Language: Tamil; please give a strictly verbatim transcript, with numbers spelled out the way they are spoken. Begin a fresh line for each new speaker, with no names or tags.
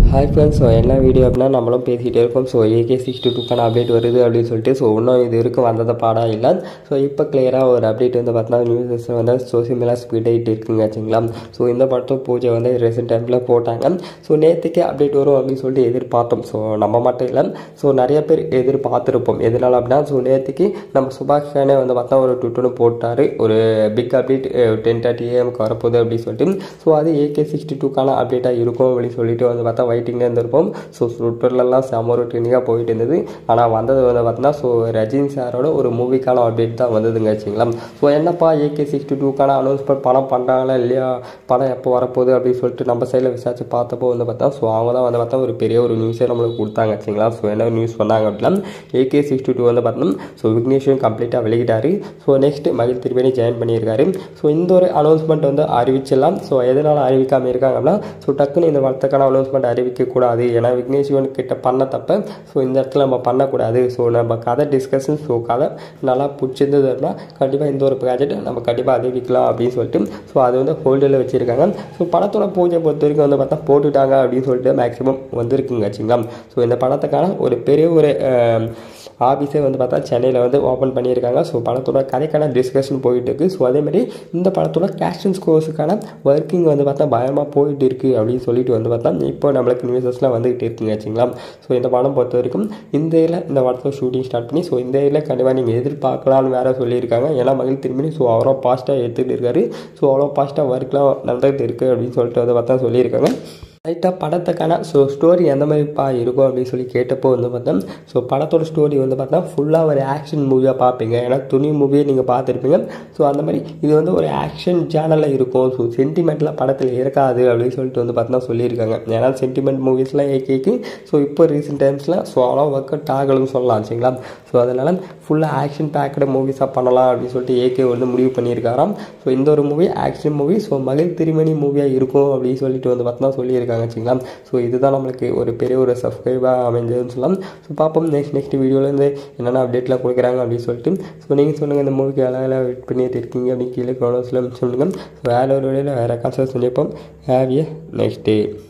हाई फ्रेंड्स ஸோ என்ன வீடியோ அப்படின்னா நம்மளும் பேசிகிட்டே இருக்கோம். ஸோ ஏகே சிக்ஸ்டி டூக்கான அப்டேட் வருது அப்படின்னு சொல்லிட்டு ஸோ இன்னும் இது வரைக்கும் வந்ததை பாடம் இல்லை. ஸோ இப்போ கிளியராக ஒரு அப்டேட் வந்து பார்த்தீங்கன்னா நியூஸ் வந்து சோசியல் மீடியா ஸ்பீட் ஆகிட்டு இருக்குங்க வச்சுங்களா. ஸோ இந்த படத்தும் பூஜை வந்து ரீசெண்ட் டைமில் போட்டாங்க. ஸோ நேற்றுக்கே அப்டேட் வரும் அப்படின்னு சொல்லிட்டு எதிர்பார்த்தோம். ஸோ நம்ம மட்டும் இல்லை, ஸோ நிறைய பேர் எதிர்பார்த்துருப்போம். எதனால் அப்படின்னா ஸோ நேற்றுக்கு நம்ம சுபாஷ் கானே வந்து பார்த்தா ஒரு ட்விட்டர்னு போட்டார், ஒரு பிக் அப்டேட் டென் தேர்ட்டி ஏஎம்க்கு வரப்போகுது அப்படின்னு சொல்லிட்டு. ஸோ அது ஏகே சிக்ஸ்டி டூக்கான அப்டேட்டாக இருக்கும் அப்படின்னு சொல்லிட்டு வந்து பார்த்தா வெயிட்டிங்ல இருந்திருப்போம். ஸோ ட்விட்டர்லாம் செம ஒரு ட்ரெண்டிங்காக போயிட்டு இருந்தது. ஆனால் வந்தது வந்து பார்த்தீங்கன்னா ஸோ ரஜினி சாரோட ஒரு மூவிக்கான அப்டேட் தான் வந்ததுங்க வச்சுங்களா. ஸோ என்னப்பா ஏகே சிக்ஸ்டி டூக்கான அனௌன்ஸ்மெண்ட் படம் பண்ணுறாங்களா இல்லையா, படம் எப்போ வரப்போகுது அப்படின்னு சொல்லிட்டு நம்ம சைடில் விசாரிச்சு பார்த்தப்போ வந்து பார்த்தா ஸோ அவங்க தான் வந்து பார்த்தா ஒரு பெரிய ஒரு நியூஸே நம்மளுக்கு கொடுத்தாங்க வச்சுங்களா. ஸோ என்ன நியூஸ் சொன்னாங்க அப்படின்னா ஏகே சிக்ஸ்டி டூ வந்து பார்த்தோம் ஸோ விக்னேஷும் கம்ப்ளீட்டாக வெளியிட்டார். ஸோ நெக்ஸ்ட் மகிழ் திருவேணி ஜாயின் பண்ணியிருக்காரு. ஸோ இந்த ஒரு அனௌன்ஸ்மெண்ட் வந்து அறிவிச்சிடலாம். ஸோ எதனால் அறிவிக்காமல் இருக்காங்க அப்படின்னா ஸோ டக்குன்னு இந்த வார்த்தைக்கான அனௌன்ஸ்மெண்ட் அறிவிக்கக்கூடாது, ஏன்னா விக்னேஷ் சிவன் கிட்ட பண்ண தப்ப ஸோ இந்த இடத்துல நம்ம பண்ணக்கூடாது. ஸோ நம்ம கதை டிஸ்கஷன் ஸோ கதை நல்லா பிடிச்சிருந்தது அப்படின்னா கண்டிப்பாக இந்த ஒரு ப்ராஜெக்ட் நம்ம கண்டிப்பாக அறிவிக்கலாம் அப்படின்னு சொல்லிட்டு ஸோ அது வந்து ஹோல்டில் வச்சுருக்காங்க. ஸோ படத்தோட பூஜை பொறுத்த வரைக்கும் வந்து பார்த்தா போட்டுட்டாங்க அப்படின்னு சொல்லிட்டு மேக்ஸிமம் வந்துருக்குங்க வச்சுங்களா. ஸோ இந்த படத்துக்கான ஒரு பெரிய ஒரு ஆஃபீஸே வந்து பார்த்தா சென்னையில் வந்து ஓப்பன் பண்ணியிருக்காங்க. ஸோ படத்தோட கதைக்கான டிஸ்கஷன் போயிட்டு இருக்குது. ஸோ அதேமாதிரி இந்த படத்தோட கேஸ்டிங் ஸ்கோர்ஸுக்கான ஒர்க்கிங் வந்து பார்த்தா பயமாக போயிட்டு இருக்குது அப்படின்னு சொல்லிட்டு வந்து பார்த்தா இப்போ நம்மளுக்கு நியூஸஸ்லாம் வந்துகிட்டு இருக்குங்க வச்சுங்களா. ஸோ இந்த படம் பொறுத்த வரைக்கும் இந்த இதில் இந்த படத்தில் ஷூட்டிங் ஸ்டார்ட் பண்ணி ஸோ இந்த இதில் கண்டிப்பாக நீங்கள் எதிர்பார்க்கலான்னு வேறு சொல்லியிருக்காங்க. ஏன்னா மகிழ் திரும்பி ஸோ அவ்வளோ பாஸ்ட்டாக எடுத்துகிட்டு இருக்காரு. ஸோ அவ்வளோ பாஸ்ட்டாக ஒர்க்லாம் நடந்துகிட்டு இருக்குது அப்படின்னு சொல்லிட்டு வந்து பார்த்தா சொல்லியிருக்காங்க. ரைட்டாக படத்துக்கான ஸோ ஸ்டோரி எந்த மாதிரிப்பா இருக்கும் அப்படின்னு சொல்லி கேட்டப்போ வந்து பார்த்தோம் ஸோ படத்தோட ஸ்டோரி வந்து பார்த்தா ஃபுல்லாக ஒரு ஆக்ஷன் மூவியாக பார்ப்பீங்க. ஏன்னா துணி மூவியை நீங்கள் பார்த்துருப்பீங்க. ஸோ அந்த மாதிரி இது வந்து ஒரு ஆக்ஷன் சேனலில் இருக்கும். ஸோ சென்டிமெண்ட்லாம் படத்தில் இருக்காது அப்படின்னு சொல்லிட்டு வந்து பார்த்தா சொல்லியிருக்காங்க. ஏன்னா சென்டிமெண்ட் மூவிஸ்லாம் ஏகேக்கு ஸோ இப்போ ரீசெண்ட் டைம்ஸில் ஸோ அவ்வளோ ஒர்க் அவுட் ஆகலன்னு சொல்லலாம் சரிங்களா. ஸோ அதனால் ஃபுல்லாக ஆக்ஷன் பேக்கடு மூவிஸாக பண்ணலாம் அப்படின்னு சொல்லிட்டு ஏகே வந்து முடிவு பண்ணியிருக்காராம். ஸோ இந்த ஒரு மூவி ஆக்ஷன் மூவி ஸோ மகிழ் திருமணி மூவியாக இருக்கும் அப்படின்னு சொல்லிட்டு வந்து பார்த்தா சொல்லியிருக்காங்க வச்சுங்களா. ஸோ இதுதான் நம்மளுக்கு ஒரு பெரிய ஒரு சப்ஸ்கிரைபாக அமைஞ்சதுன்னு சொல்லலாம். ஸோ பார்ப்போம் நெக்ஸ்ட் நெக்ஸ்ட் வீடியோலேருந்து என்னென்ன அப்டேட்லாம் கொடுக்குறாங்க அப்படின்னு சொல்லிட்டு. ஸோ நீங்கள் சொல்லுங்கள் இந்த மூவிக்கு எல்லாம் வெயிட் பண்ணிட்டு இருக்கீங்க அப்படின்னு கீழே கமெண்ட்ஸில் சொல்லுங்கள். ஸோ வேறு ஒரு வீடியோவில் வேறு காசு சொல்லிப்போம். Have A next day.